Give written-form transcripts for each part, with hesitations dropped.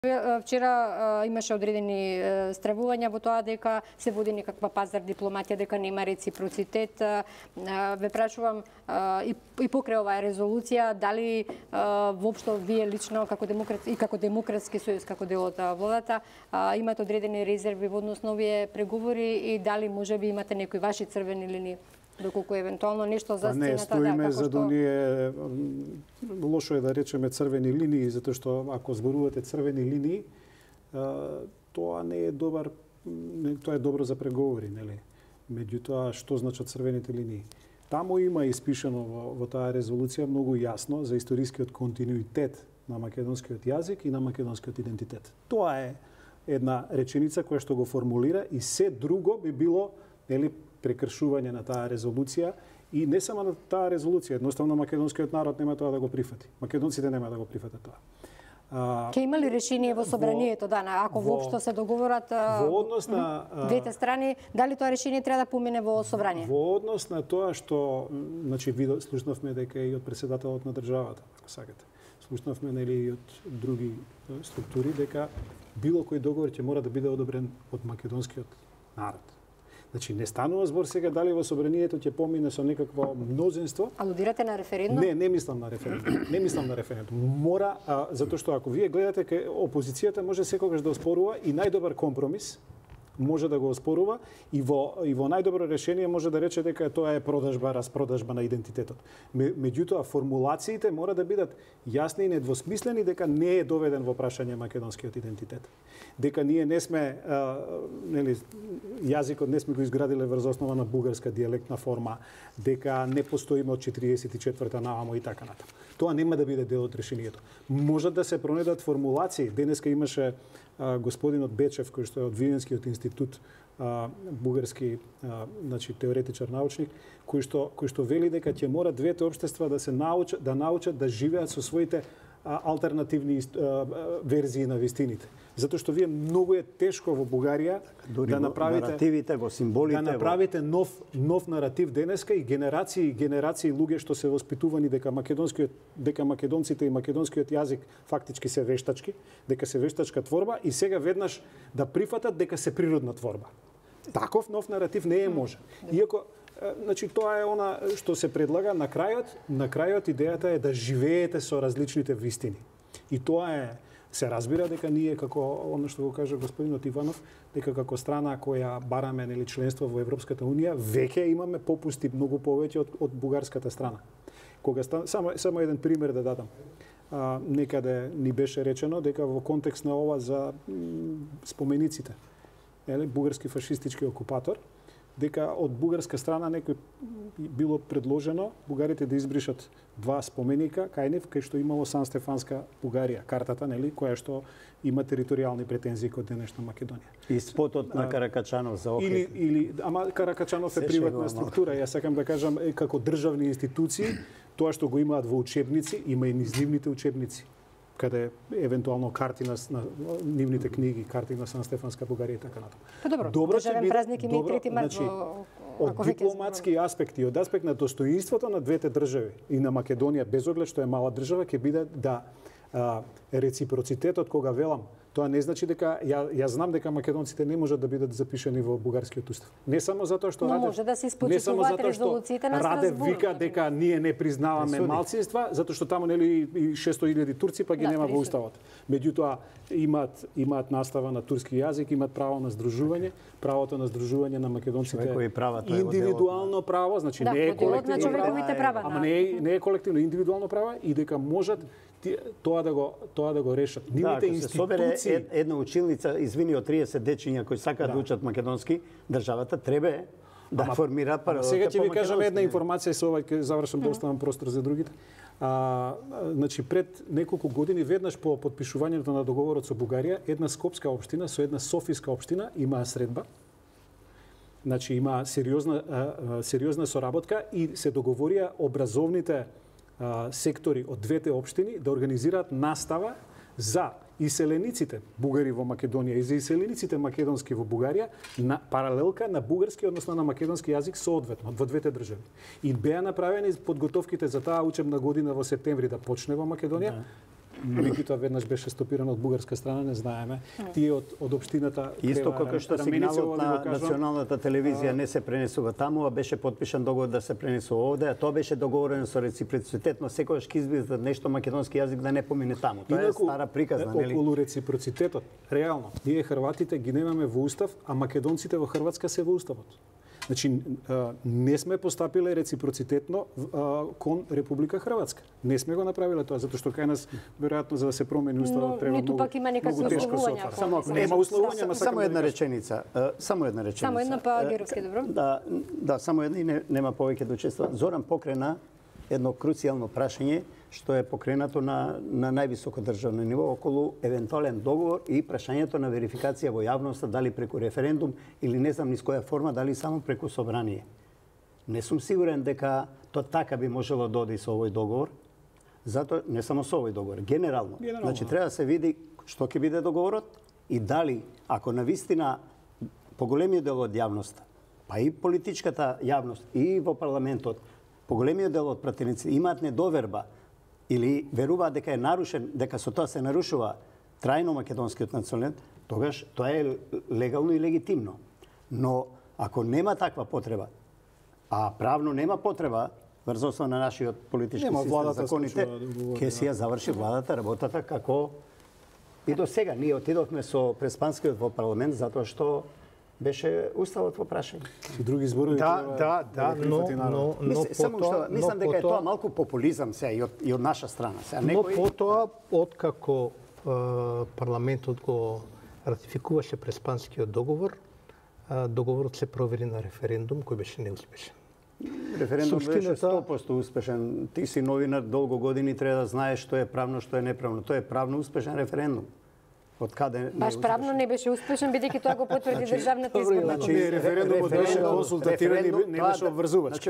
Вчера имаше одредени стравувања во тоа дека се води некаква пазар дипломатија, дека нема реципроцитет. Ве прашувам и покрај оваа резолуција, дали воопшто вие лично како Демократски сојуз, како дел од владата, имате одредени резерви во однос на овие преговори и дали можеби имате некои ваши црвени линии? Доколку евентуално нешто за сцената, не стоиме за да ние лошо е да речеме црвени линии, затоа што ако зборувате црвени линии, тоа не е добар, тоа е добро за преговори, нели? Меѓутоа, што значат црвените линии? Таму има испишано во таа резолуција многу јасно за историскиот континуитет на македонскиот јазик и на македонскиот идентитет. Тоа е една реченица која што го формулира и се друго би било, нели, прекршување на таа резолуција и не само на таа резолуција, едноставно македонскиот народ нема тоа да го прифати. Македонците нема да го прифатат тоа. Ке има ли решение во собранието ако воопшто се договорат во однос на двете страни, дали тоа решение треба да помине во собрание? Во однос на тоа што, значи, слушнавме дека и од претседателот на државата, ако сакате. Слушнавме, нели, и од други структури дека било кој договор ќе мора да биде одобрен од македонскиот народ. Значи, не станува збор сега дали во собранието ќе помине со некакво мнозинство. Алудирате на референдум? Не мислам на референдум. Не мислам на референдум. Мора, затоа што ако вие гледате ке опозицијата може секогаш да оспорува и најдобар компромис може да го оспорува и во најдобро решение може да рече дека тоа е продажба, распродажба на идентитетот. Меѓутоа формулациите мора да бидат јасни и недвосмислени дека не е доведен во прашање македонскиот идентитет. Дека ние не сме нели јазикот не сме го изградиле врз основа на бугарска дијалектна форма, дека не постоиме од 44-та нааму и така натаму. Тоа нема да биде дел од решението. Можат да се пронедат формулации. Денеска имаше господинот Бечев, кој што е од Виенскиот институт, бугарски значи теоретичар научник, кој што вели дека ќе мора двете општества да научат да живеат со своите алтернативни верзии на вистините. Затоа што вие многу е тешко во Бугарија да направите наративите, во символите, да направите нов наратив денеска и генерации луѓе што се воспитувани дека македонците и македонскиот јазик фактички се вештачки, дека се вештачка творба и сега веднаш да прифатат дека се природна творба. Таков нов наратив не е можен. Иако значи тоа е она што се предлага на крајот идејата е да живеете со различните вистини. И тоа се разбира дека ние како она што го кажа господинот Иванов, дека како страна која бараме нели членство во Европската унија, веќе имаме попусти многу повеќе од бугарската страна. Кога само еден пример да дадам. Некаде ни беше речено дека во контекст на ова за спомениците, нели бугарски фашистички окупатор, дека од бугарска страна некој било предложено бугарите да избришат два споменика кај нив, кај што имало Сан-Стефанска Бугарија, картата, нели, која што има територијални претензии кон денешна Македонија. И спотот на Каракачанов за Охрид. Ама Каракачанов е приватна структура, јас сакам да кажам како државни институции, тоа што го имаат во учебници, има и низливните учебници, каде евентуално карти на нивните книги, карти на Сан-Стефанска Бугарија и така натаму. Добро државен празник има и 3 март од дипломатски аспекти, од аспект на достоинството на двете држави и на Македонија, без оглед што е мала држава, ќе биде да реципроцитетот кога велам, тоа не значи дека ја знам дека македонците не можат да бидат запишани во бугарскиот устав. Не само затоа што Радев вика дека ние не признаваме малцинства, затоа што таму нели и 600.000 турци па ги нема во уставот. Меѓутоа имаат настава на турски јазик, имаат право на здружување, правото на здружување на македонците индивидуално право, значи не е колективно право, ама не е колективно, индивидуално право и дека можат тоа да го решат. Нивните институции, една училница, извини, од 30 дечиња кои сакаат да учат македонски, државата треба да формира прво. Сега ќе ви кажам една информација, со ова ќе завршам да оставам простор за другите. Значи пред неколку години веднаш по потпишувањето на договорот со Бугарија, една скопска општина со една софиска општина имаа средба. Значи има сериозна соработка и се договорија образовните сектори од двете општини да организираат настава за иселениците бугари во Македонија и за иселениците македонски во Бугарија на паралелка на бугарски, односно на македонски јазик соодветно во двете држави. И беа направени подготовките за таа учебна година во септември да почне во Македонија. меѓутоа веднаш беше стопирано од бугарска страна, не знаеме. Тие од општината Исто како што сигналот на националната телевизија не се пренесува таму, а беше потпишан договор да се пренесува овде, а тоа беше договорено со реципроцитет, но секогаш ќе излиза нешто македонски јазик да не помине таму. Тоа е стара приказна, нели? Околу реципроцитетот, реално, ние хрватите ги немаме во устав, а македонците во Хрватска се во уставот. Значи, не сме постапиле реципроцитетно кон Република Хрватска. Не сме го направиле тоа, затоа што кај нас, веројатно, за да се промени уставот, треба ниту пак има некакви условувања. Нема условувања, само една реченица. Само една па Геровски, добро? Да, само една и нема повеќе да учества. Зоран покрена едно круцијално прашање што е покренато на највисоко државно ниво околу евентуален договор и прашањето на верификација во јавноста, дали преку референдум или не знам низ која форма, дали само преку собрание. Не сум сигурен дека тоа така би можело да оди со овој договор, затоа не само со овој договор, генерално. Значи треба да се види што ќе биде договорот и дали, ако навистина поголемиот дел од јавноста, па и политичката јавност и во парламентот, поголемиот дел од пратеници имаат недоверба или веруваат дека е нарушен, дека со тоа се нарушува трајно македонскиот националитет, тогаш тоа е легално и легитимно. Но ако нема таква потреба, а правно нема потреба врз основа на нашиот политички систем, законите, ќе си ја заврши владата работата како и до сега. Ние отидовме со Преспанскиот во парламент затоа што беше уставот во прашање. И други зборови. Да, но мислам дека е тоа малку популизам сега и од наша страна. Но потоа, откако парламентот го ратификуваше Преспанскиот договор, договорот се провери на референдум кој беше неуспешен. Референдум беше 100% успешен. Ти си новинар долго години, треба да знаеш што е правно, што е неправно. Тоа е правно успешен референдум. Од каде баш правно не беше успешен, бидејќи тоа го потврди државната изборна комисија. Референдумот беше консултативен и не беше обврзувачки.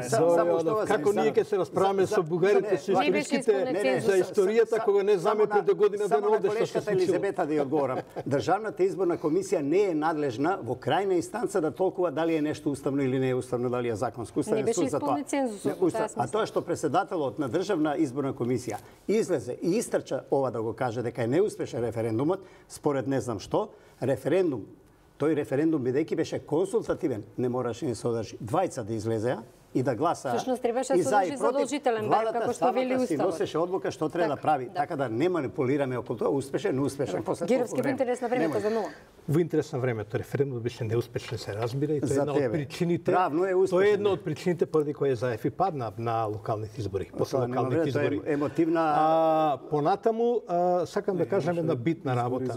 Како ние ќе се расправаме со бугарите, со историските за историјата кога не знаме пред година дена овде што се случило. Елизабета да ја одговорам. Државната изборна комисија не е надлежна во крајна инстанца да толкува дали е нешто уставно или не е уставно, дали е законско. Не беше исполнет цензусот. А тоа што председателот на државна изборна комисија излезе и истрча ова да го каже дека е неуспешен референдумот, според не знам што, референдум, тој референдум бидејќи беше консултативен, не мораше да се одржи. Двајца да излезеа и да гласаа. Всушност требаше да се одржи задолжителен брај, како што вели уставот. Владата носеше одлука што треба да прави, така да не манипулираме околу тоа, успешен, неуспешен. Геровски, во интерес на времето за нула. Во интерес на времето, референдумот беше неуспешен, се разбира, и тоа е една од причините. Правно е успешен. Тоа е една од причините поради кои ЗАЕФ падна на локалните избори. После локалните избори. Емотивна. Понатаму сакам да кажам една битна работа.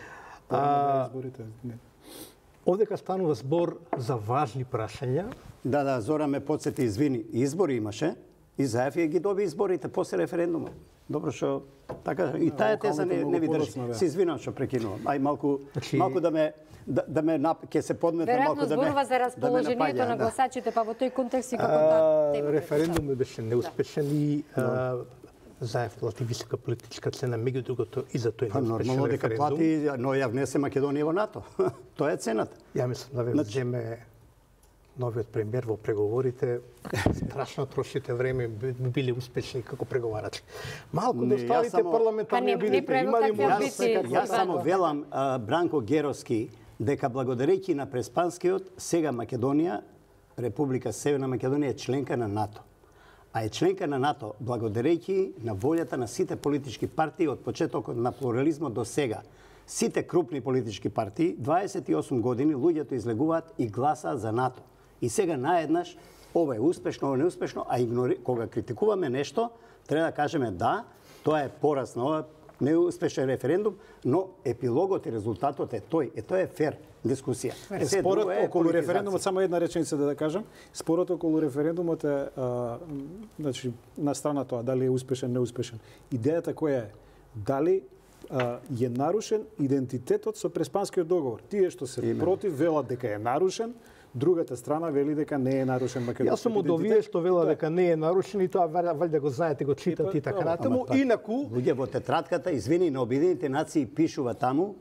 Овдека станува збор за важни прашања. Да, Зора ме подсети, извини, избори имаше и ЗАЕФ ги доби изборите после референдумот. Добро што така и таа теза не ви држи. Се извинувам што прекинувам. Ај малку да ме ќе се подметне малку да ме. Веројатно зборува за расположението на гласачите, па во тој контекст и како таа тема. Референдумот беше неуспешен и ЗАЕФ плати висока политичка цена, меѓу другото и за тој неуспешен референдум. Дека плати, но ја внесе Македонија во НАТО. Тоа е цената. Ја мислам да ве земе новиот премиер во преговорите, страшно трошите време, били успешни како преговарачи. Малку да оставите парламентарни бидите, имали можност. Јас само велам Бранко Геровски дека благодарејќи на Преспанскиот, сега Македонија, Република Северна Македонија е членка на НАТО. А е членка на НАТО благодарејќи на волјата на сите политички партии од почетокот на плурализмот до сега. Сите крупни политички партии, 28 години луѓето излегуваат и гласаат за НАТО. И сега наеднаш, ова е успешно, ова е неуспешно, а кога критикуваме нешто, треба да кажеме да, тоа е пораз на ова неуспешен референдум, но епилогот и резултатот е тој. Тоа е фер дискусија. Спорот околу референдумот, само една реченица да кажам, спорот околу референдумот е значи на страна тоа дали е успешен, неуспешен. Идејата која е? Дали е нарушен идентитетот со Преспанскиот договор. Тие што се против велат дека е нарушен, другата страна вели дека не е нарушен македонски идентитет. Јас сум од овие што велат дека не е нарушен и тоа валјда го знаете, го читате и така натаму. Инаку луѓе во тетратката, извини, на Обединените нации пишува таму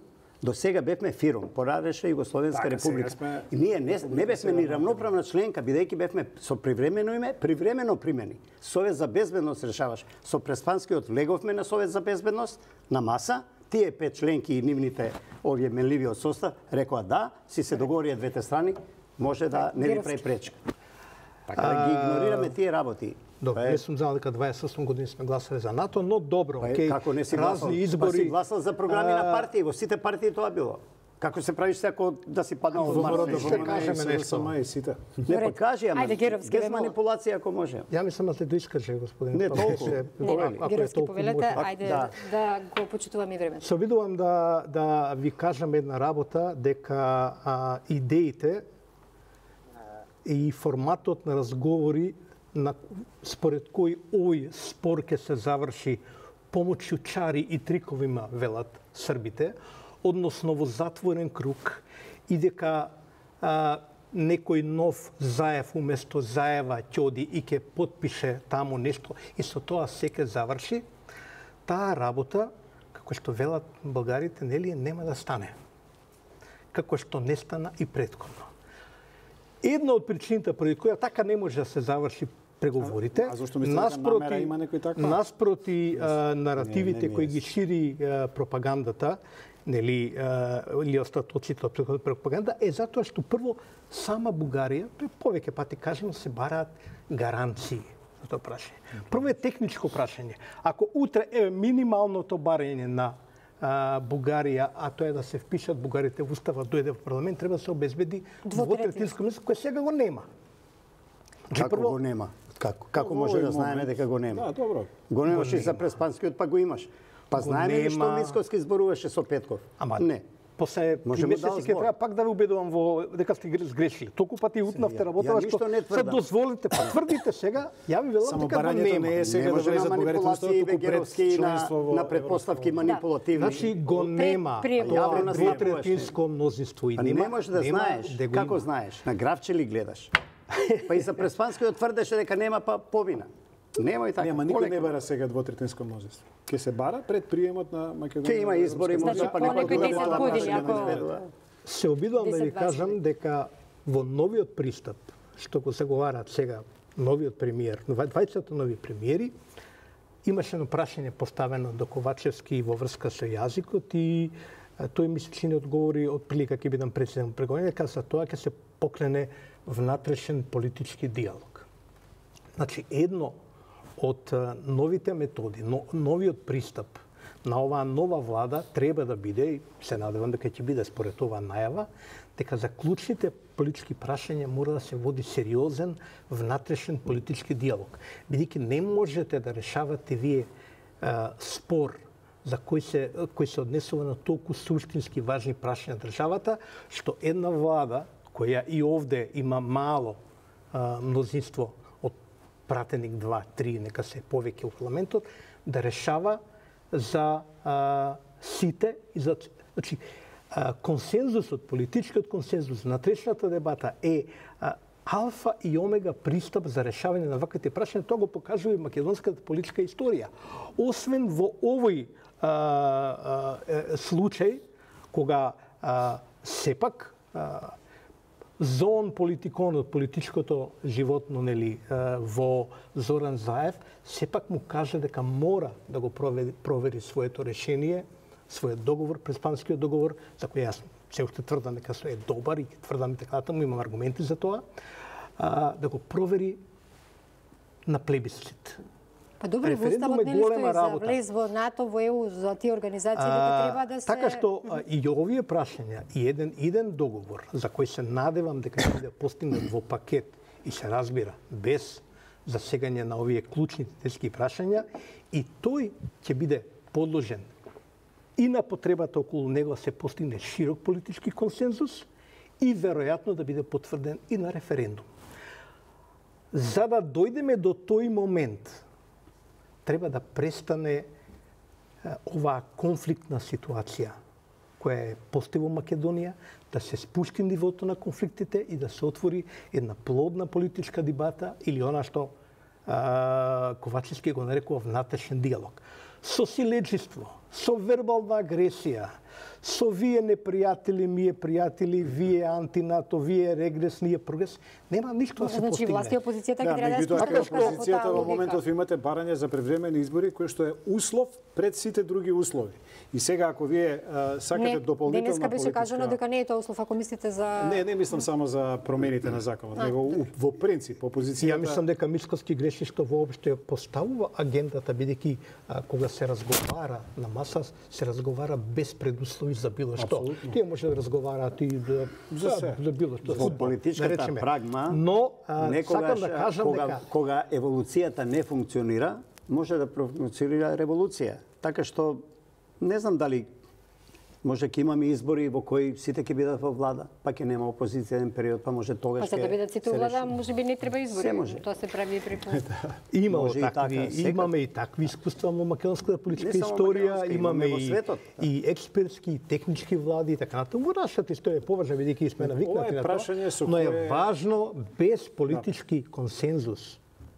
До сега бевме ФИРОМ, порадеше Југословенска република. И ние не бевме ни равноправна членка, бидејќи бевме со привремено име, привремено примени. Совет за безбедност решаваш. Со Преспанскиот влеговме на Совет за безбедност, на маса, тие 5 членки и нивните овие менливиот состав рекоа да, си се договорија двете страни, може да не ви прави пречка. Така да ги игнорираме тие работи. Добро, не сум знал дека 28 години сме гласали за НАТО, но добро, окей. Како не си гласал? Избори... Па си гласал за програми на партии, во сите партии тоа било. Како се правиш секој да си паднал во Марс? Ще кажеме нешто. Не покажи, ама без манипулација ако може. Ја мислам да да искаже, господин. Не толку. Геровски повелете, ајде да го почитуваме времето. Се обидувам да ви кажам една работа, дека идеите и форматот на разговори според кој овој спор ќе се заврши помоќу чари и триковима, велат србите, односно во затворен круг, и дека некој нов Заев уместо Заева ќе оди и ќе потпише таму нешто и со тоа се ќе заврши, таа работа, како што велат българите, нели, нема да стане. Како што не стана и претходно. Една од причините поради која така не може да се заврши преговорите, наспроти наративите кои ги шири пропагандата, нели, или остатоците од пропаганда, е затоа што прво сама Бугарија, повеќе пати кажемо, се бараат гаранции за тоа прашање. Прво е техничко прашање. Ако утре е минималното барање на Бугарија, а тоа е да се впишат бугарите во уставот, дојде во парламент, треба да се обезбеди двотретинско мнозинство, кое сега го нема. Како го нема? Како може да знаеме дека го нема? Да, добро. Го немаш и за Преспанскиот, па го имаш. Па знаеме ли што Мицкоски зборуваше со Петков? Ама не. После 3 месеци ќе треба пак да ви убедувам во дека сте сгрешили. Толку пати утнавте работава што се дозволите, па тврдите сега, ја ви велам дека го нема. Не е сега да влезе манипулации вегеровски на предпоставки манипулативни. Значи го нема. Тоа двотретинско мнозинство и не можеш да знаеш. Како знаеш? На графче ли гледаш? Па и за Преспанскиот тврдеше дека нема, па повина. Немој така. Нема, никој не бара сега двотретинско мнозинство. Ке се бара пред приемот на Македонија. Ке има избори, може па некој друг години, Се обидувам да ви кажам дека во новиот пристап, што го заговараат сега новиот премиер, двајцата нови премиери, имаше едно прашање поставено до Ковачевски во врска со јазикот и тој ми се чини одговори од прилика ќе бидам председател преговори, дека за тоа ќе се покрене внатрешен политички диалог. Значи, едно од новите методи, новиот пристап на оваа нова влада треба да биде, и се надевам дека ќе биде според оваа најава, дека за клучните политички прашања мора да се води сериозен внатрешен политички диалог. Бидејќи не можете да решавате вие спор за кој се однесува на толку суштински важни прашања државата, што една влада која и овде има мало мнозинство од пратеник 2-3, нека се повеќе у парламентот, да решава за сите и за, значи, консензусот, политичкиот консензус, внатрешната дебата е алфа и омега пристап за решавање на ваквите прашања. Тоа го покажува и македонската политичка историја. Освен во овој случај, кога сепак зон политиконот, политичкото животно, нели, во Зоран Заев, сепак му каже дека мора да го провери своето решение, својот договор, Преспанскиот договор, за кој јас се уште тврдам дека е добар и тврдам дека таму имам аргументи за тоа, да го провери на плебисцит. Па добро, во уставот нели стои за влез во НАТО, во ЕУ, за тие организации дека треба да се... Така што и овие прашања и еден договор за кој се надевам дека ќе биде постигнат во пакет и се разбира без засегање на овие клучни тешки прашања, и тој ќе биде подложен и на потребата околу него се постигне широк политички консензус и веројатно да биде потврден и на референдум. За да дојдеме до тој момент, треба да престане оваа конфликтна ситуација која е постои во Македонија, да се спушти нивото на конфликтите и да се отвори една плодна политичка дебата или она што Ковачевски го нарекува внатрешен диалог. Со силеџиство, со вербална агресија, со вие непријатели, ние пријатели, вие антинато, вие регрес, ние прогрес, нема ништо да се постигне. Значи власт и опозицијата ќе треба да споштува опозицијата во моментов имате барање за превремени избори кој што е услов пред сите други услови. И сега ако вие сакате дополнителна денеска беше кажано дека не е тоа услов, ако мислите за Не мислам само за промените на законот, него во принцип опозицијата. Ја мислам дека Мицкоски греши што воопште поставува агендата, бидејќи кога се разговара на маса, се разговара без предуслови за било што. Тие може да разговараат и за било што. Во политичката прагма, но некогаш сакам да кажам кога еволуцијата не функционира, може да функционира револуција. Така што не знам дали може ќе имаме избори во кои сите ќе бидат во влада, па ќе нема опозицијен период, па може тогаш ќе. Па да бидат сите во влада, можеби не треба избори. Тоа се прави преку. Имаме и такви искуства во македонската политичка историја, имаме и експертски и технички влади и така натаму. Во нашата историја е поважна бидејќи сме навикнати на тоа, но е важно без политички консензус.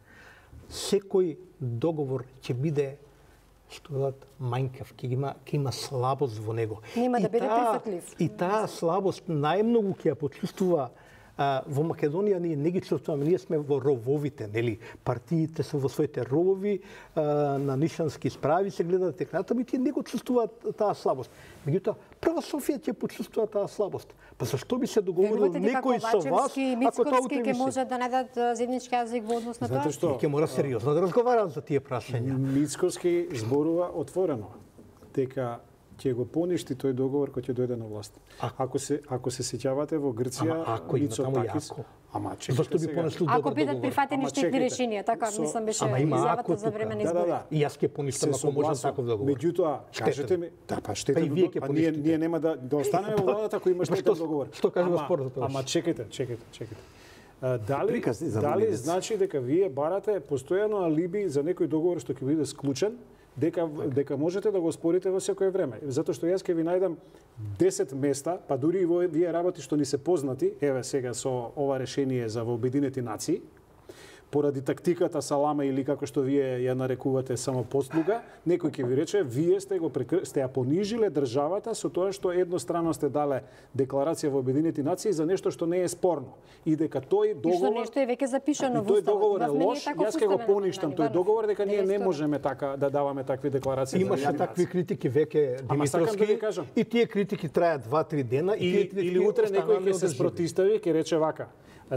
Секој договор ќе биде што велат мањкав, ќе има слабост во него. Нема да биде прифатлив. И таа слабост најмногу ќе ја почувствува во Македонија. Ние не ги чувствуваме, ние сме во рововите, нели? Партиите се во своите ровови, на нишански справи се гледаат така натаму и тие не го чувствуваат таа слабост. Меѓутоа, прва Софија ќе почувствува таа слабост. Па зашто би се договорил некој со вас, ако тоа утре ќе може да најдат заеднички јазик во однос на тоа? Ќе мора сериозно да разговараат за тие прашања. Мицкоски зборува отворено дека ќе го поништи тој договор кој ќе дојде на власт. Ако се сеќавате во Грција, Мицотакис, зашто би поништил добар договор? Ако бидат прифатени штетни решенија, така мислам беше изјавата за време на избори. И јас ќе поништам ако можам таков договор. Меѓутоа, кажете ми, штетен договор, ние нема да останеме во владата ако има штетен договор. Што кажува спорот? Ама чекайте. Дали значи дека вие барате постојано алиби за некој договор што ќе биде склучен, дека можете да го спорите во секое време. Затоа што јас ќе ви најдам 10 места, па дури и во вие работи што ни се познати, еве сега со ова решение за во Обединети нации, поради тактиката салама или како што вие ја нарекувате само послуга, некој ќе ви рече вие сте ја понижиле државата со тоа што еднострано сте дале декларација во Обединети нации за нешто што не е спорно и дека тој договор нешто е веќе запишано во Уставот. Тој договор е лош, јас ќе го поништам тој договор дека ние не можеме така да даваме такви декларации. Имаше такви критики веќе Димитровски и тие критики трајат 2-3 дена или утре некој ќе се спротистави, ќе рече вака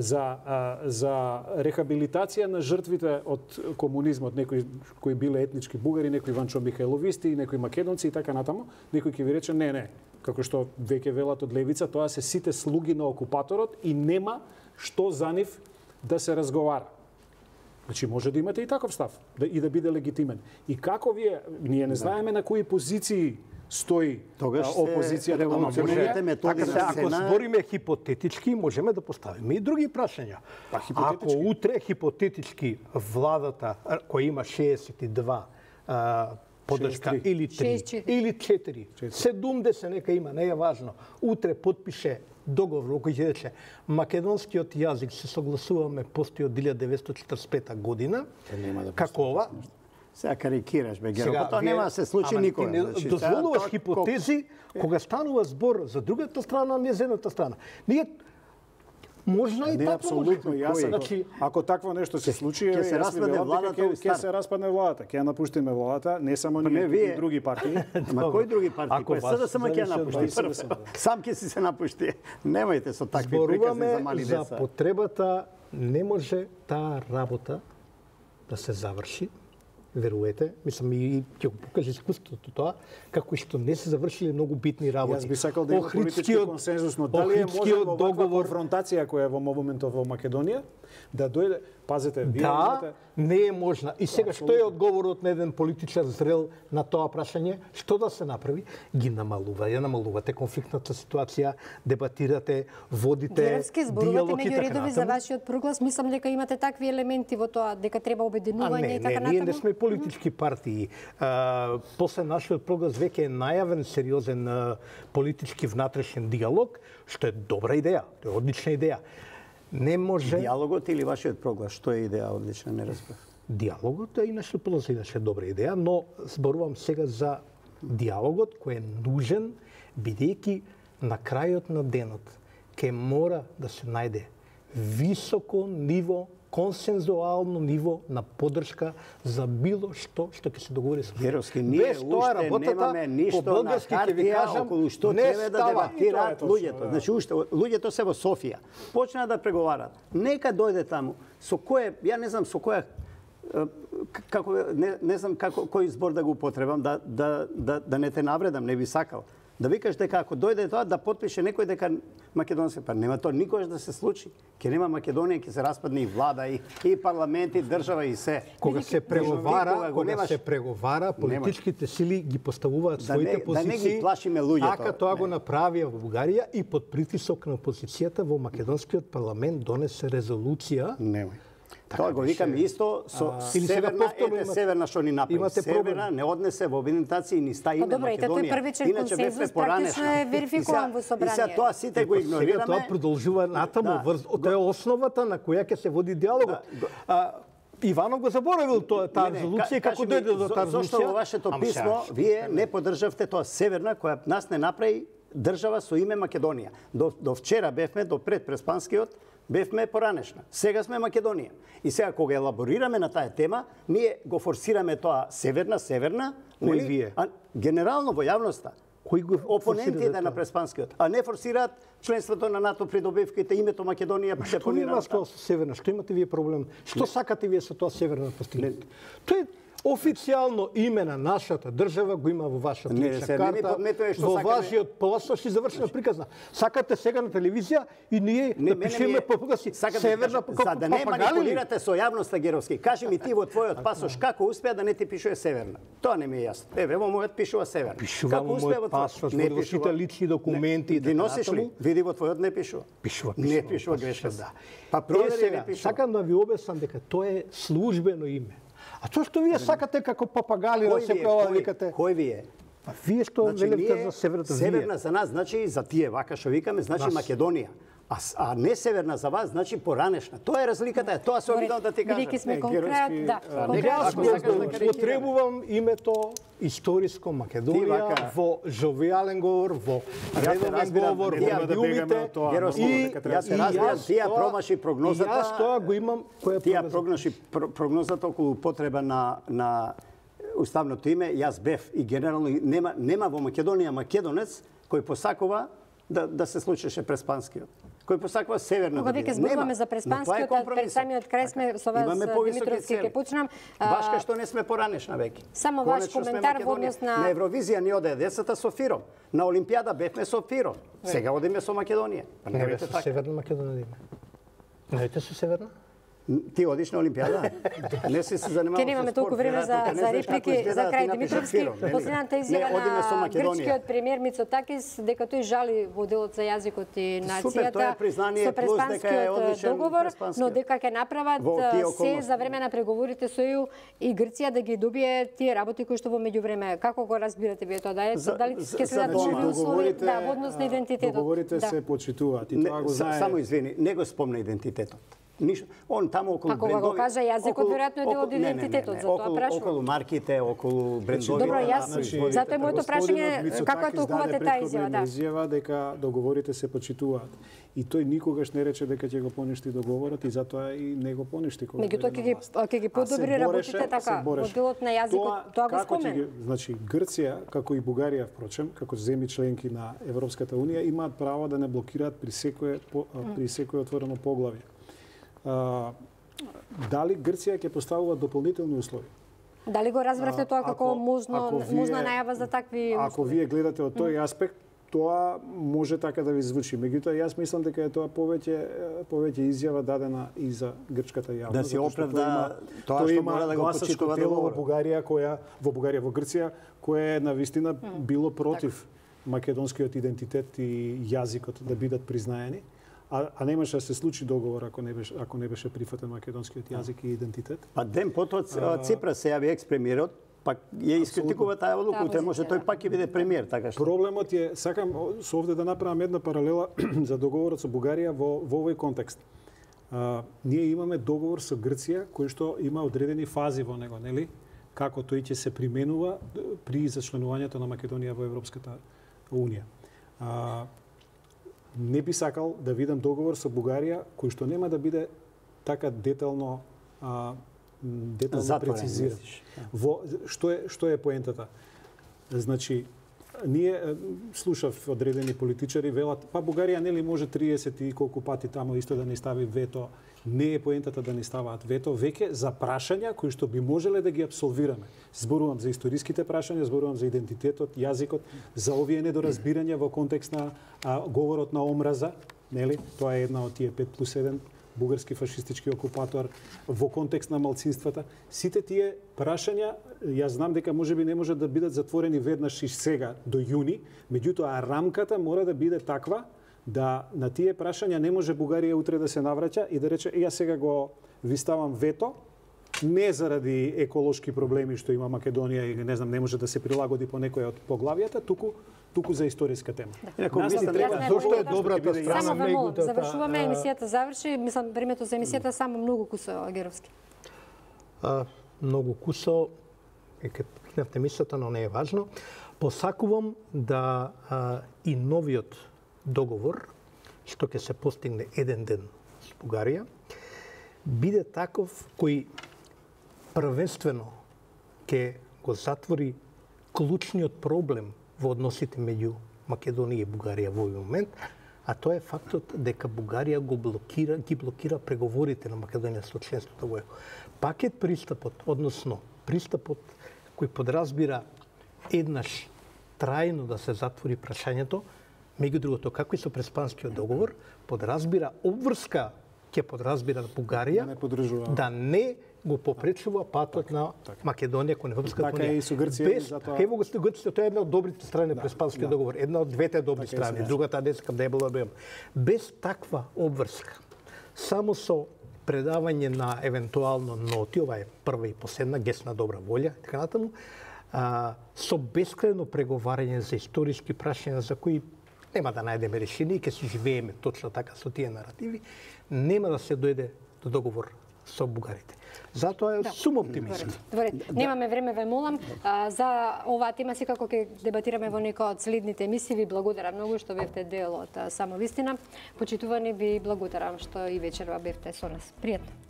за рехабилитација на жртвите од комунизмот, некои кои биле етнички бугари, некои Ванчо Михајловисти, некои македонци и така натаму, некој ќе ви рече не, како што веќе велат од левица, тоа се сите слуги на окупаторот и нема што за нив да се разговара. Значи може да имате и таков став и да биде легитимен. И како ние не знаеме на кои позиции стои опозицијата во Македонија. Ако збориме хипотетички, можеме да поставиме и други прашања. Ако утре хипотетички владата која има 62 подршка или 3 или 4, 70 нека има, не е важно. Утре потпише договор кој ќе рече македонскиот јазик се согласуваме постои од 1945 година. Како ова? Сега карикираш, бе, Геро, тоа нема да се случи никој. Дозволуваш хипотези кога станува збор за другата страна, не за едната страна. Ние можна и така апсолутно јасно. Ако такво нешто се случи, ќе се распадне владата, ќе се распадне владата, ќе ја напуштиме владата, не само ние, и други партии. Ама кои други партии? Кој СДСМ ќе ја напушти? Сам ќе си се напушти. Немајте со такви приказни за мали деца. За потребата не може таа работа да се заврши. Верувате, мислам и ќе го покаже искуството тоа, како и што не се завршиле многу битни работи. Јас би сакал да има политички консензус, но дали е можемо договор конфронтација која е во моментов во Македонија да дојде, пазете, вие да, не е можна. И сега што е одговорот на еден политичар зрел на тоа прашање? Што да се направи? Ги намалувате конфликтната ситуација, дебатирате, водите Геровски, зборувате меѓу редови за вашиот проглас. Мислам дека имате такви елементи во тоа, дека треба обединување и така натаму. Ние не сме политички партии. После нашиот проглас веќе е најавен сериозен политички внатрешен диалог, што е добра идеја, тоа е одлична идеја. Не може... Диалогот или вашиот проглас? Што е идеја одлична, не разбрав. Диалогот и нашиот проглас иначе добра идеја, но зборувам сега за Диалогот кој е нужен, бидејќи на крајот на денот ќе мора да се најде високо ниво, консензуално ниво на поддршка за било што ќе се договори со Геровски, ние уште немаме ништо на хартија околу што треба да дебатираат луѓето. Значи, уште луѓето се во Софија. Почнаа да преговарат. Нека дојде таму. Со кое, ја не знам со која како не знам кој збор да го употребам, да не те навредам, не би сакал. Да викаш дека ако дојде тоа да потпише некој дека македонски, па нема тоа никогаш да се случи. Ке нема Македонија, ќе се распадне и влада, и парламент, и држава, и се. Кога се преговара, политичките сили ги поставуваат своите позиции. Да не ги плашиме луѓето. Така тоа го направија во Бугарија и под притисок на опозицијата во македонскиот парламент донесе резолуција. Немој. Тоа го викаме исто со Северна, Северна што ни направи. Северна не однесе во обидентација и ни ста име Македонија. Добро, и тој првичен консензус практично е верификуван во собранието. И сега тоа сите го игнорираме. Сега тоа продолжува натаму, тоа е основата на која ќе се води диалогот. Иванов го заборавил таа резолуција, како дојде до таа резолуција. Зошто во вашето писмо вие не поддржавте тоа Северна, која нас не направи држава со име Македонија. До вчера бевме, до предпреспанскиот, бевме поранешна. Сега сме Македонија. И сега кога елаборираме на таа тема, ние го форсираме тоа Северна, Кој вие? Генерално во јавноста. Кои го опонентите на преспанскиот, а не форсираат членството на НАТО придобивките, името Македонија депонирано. Што има со Северна? Што имате вие проблем? Што сакате вие со тоа Северна постигнете? Тоа е официјално име на нашата држава, го има во вашата лична карта, во вашиот пасош и завршена приказна. Сакате сега на телевизија и ние да пишеме попугаси Северна како за да не манипулирате со јавноста, Геровски. Кажи ми ти во твојот пасош како успеа да не ти пишува Северна. Тоа не ми е јасно. Еве во мојот пишува Северна. Пишува во мојот пасош, во сите лични документи. Ги носиш ли? Види во твојот не пишува. Пишува. Не пишува грешка. Да. Па провери не пишува. Сакам да ви објаснам дека тоа е службено име. А тоа што вие сакате како папагали да се викате? Кој вие? Па вие што велите за Северната вие? Северна за нас значи за тие вака што викаме значи Македонија. А не Северна за вас значи поранешна. Тоа е разликата, тоа се обидам да ти кажам. Бидејќи сме конкретни, да. Јас потребувам името историско Македонија во жовијален говор, во редовен говор, во медиумите. Јас се разбирам, тија промаши прогнозата. Јас тоа го имам. Тија промаши прогнозата околу потреба на уставното име. Јас бев и генерално нема во Македонија македонец кој посакува да се случеше преспанскиот. Кој посакува Северна да биде. Кога веќе зборуваме за преспанскиот, пред самиот крај сме со вас Димитровски ќе почнам. Башка што не сме поранешна веќе. Само ваш коментар во однос на Евровизија ни оде децата со Фиром. На Олимпијада бевме со Фиром. Сега одиме со Македонија. Па не бе со Северна Македонија. Не бе со Северна? Ти одиш на Олимпијада? Не се занимаваш. Ке немаме толку време за реплики за крај. Димитровски, последната изјава на грчкиот премиер Мицотакис дека тој жали во делот за јазикот и нацијата со преспанскиот договор, но дека ќе направат се за време на преговорите со ЕУ и Грција да ги добие тие работи кои што во меѓувреме. Како го разбирате вие тоа? Дали ќе следат нови услови во однос на идентитетот? Договорите се почитуваат и тоа го знае. Само извини, не го спомна идентитетот. Он таму околу брендови. Ако го кажа јазикот, веројатно е дел од идентитетот, за тоа прашувам. Околу марките, околу брендови. Добро, јас затоа е моето прашање како ја толкувате таа изјава, да. Изјава дека договорите се почитуваат. И тој никогаш не рече дека ќе го поништи договорот и затоа и не го поништи кога. Меѓутоа ќе ги подобри работите така, во делот на јазикот, тоа го спомена. Значи Грција, како и Бугарија впрочем, како земји членки на Европската унија, имаат право да не блокираат при секое отворено поглавје. Дали Грција ќе поставува дополнителни услови? Дали го разбравте тоа како можна најава за такви услови? Ако вие гледате од тој аспект, тоа може така да ви звучи. Меѓутоа, јас мислам дека е тоа повеќе изјава дадена и за грчката јавност. Да се оправда тоа што мора да го почитува во Бугарија, во Грција, која е навистина било против македонскиот идентитет и јазикот да бидат признаени. А немаше да се случи договор ако не беше прифатен македонскиот јазик и идентитет. Па ден потоа Ципрас се јави екс-премиерот, пак ја искритикува таа одлука, утре може тој пак ќе биде премиер, така што. Проблемот е, сакам со овде да направам една паралела за договорот со Бугарија во овој контекст. Ние имаме договор со Грција кој што има одредени фази во него, нели? како тој ќе се применува при зачленувањето на Македонија во Европската Унија. Не би сакал да видам договор со Бугарија кој што нема да биде така детално прецизиран. Што е поентата? Значи, ние слушав одредени политичари велат, па Бугарија нели може 30 и колку пати тамо исто да ни стави вето. Не е поентата да ни ставаат вето, веќе за прашања кои што би можеле да ги апсолвираме. Зборувам за историските прашања, зборувам за идентитетот, јазикот, за овие недоразбирања во контекст на говорот на омраза, нели? Тоа е една од тие 5+1 бугарски фашистички окупатор, во контекст на малцинствата. Сите тие прашања, јас знам дека можеби не може да бидат затворени веднаш и сега до јуни, меѓутоа рамката мора да биде таква да на тие прашања не може Бугарија утре да се навраќа и да рече ја сега го ви ставам вето, не заради еколошки проблеми што има Македонија или не знам не може да се прилагоди по некоја од поглавијата, туку за историска тема. Зошто е добрата страна меѓу завршуваме емисијата, заврши, мислам времето за емисијата само многу кусо Геровски. Многу кусо е ке пикнавте емисијата, но не е важно. Посакувам да и новиот договор, што ќе се постигне еден ден с Бугарија, биде таков кој првенствено ќе го затвори клучниот проблем во односите меѓу Македонија и Бугарија во овој момент, а тоа е фактот дека Бугарија ги блокира преговорите на Македонија со членството во ЕУ. Пакет пристапот, односно пристапот кој подразбира еднаш трајно да се затвори прашањето, меѓу другото, како и со Преспанскиот договор, подразбира обврска, ќе подразбира Бугарија да не го попречува патот на Македонија кон Европската унија. Така и со Грција, затоа ево го сте Грција, тоа е една од добрите страни на Преспанскиот договор, една од двете добри страни, другата не сакам да е била бем. Без таква обврска, само со предавање на евентуално ноти, ова е прва и последна гесна добра волја, така натаму, со бескрајно преговарање за историски прашања за кои нема да најдеме решение и ќе си живееме точно така со тие наративи, нема да се дојде до договор со бугарите. Затоа сум оптимист. Добре, немаме време, ве молам. За оваа тема секако ќе дебатираме во некоја од следните емисии. Ви благодарам многу што бевте дел од Само вистина. Почитувани, ви благодарам што и вечерва бевте со нас. Пријатно.